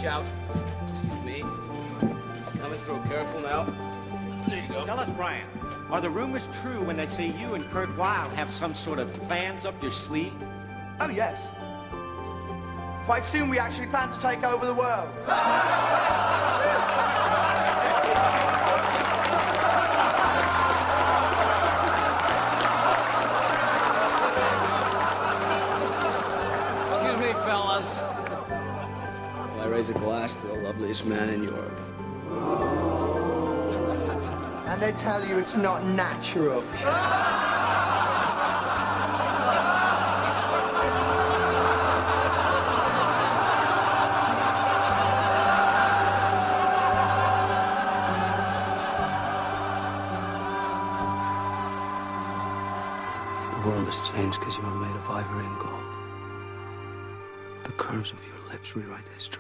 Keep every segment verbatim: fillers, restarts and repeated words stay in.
out. Excuse me. Coming through. Careful now. There you go. Tell us, Brian, are the rumors true when they say you and Kurt Weill have some sort of plans up your sleeve? Oh, yes. Quite soon we actually plan to take over the world. Excuse me, fellas. Will I raise a glass to the loveliest man in Europe? And they tell you it's not natural. The world has changed because you are made of ivory and gold. The curves of your lips rewrite history.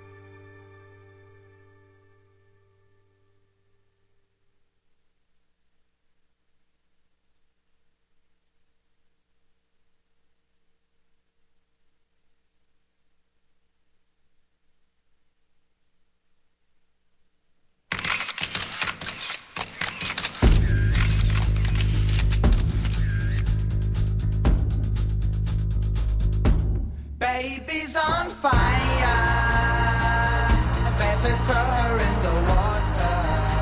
Baby's on fire. I better throw her in the water.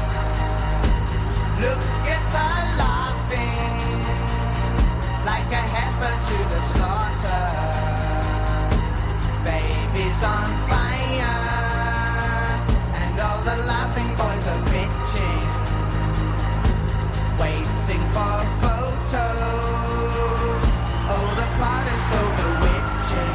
Look at her laughing like a heifer to the slaughter. Baby's on fire, and all the laughing boys are bitching, waiting for photos. Oh, the plot is so bewitching.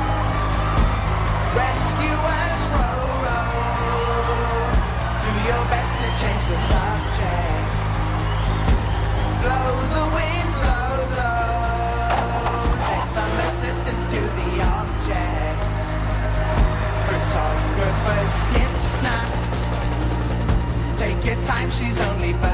Rescuers, row, row. Do your best to change the subject. Blow the wind, blow, blow. Lend some assistance to the object. Photographers, snip, snap. Take your time, she's only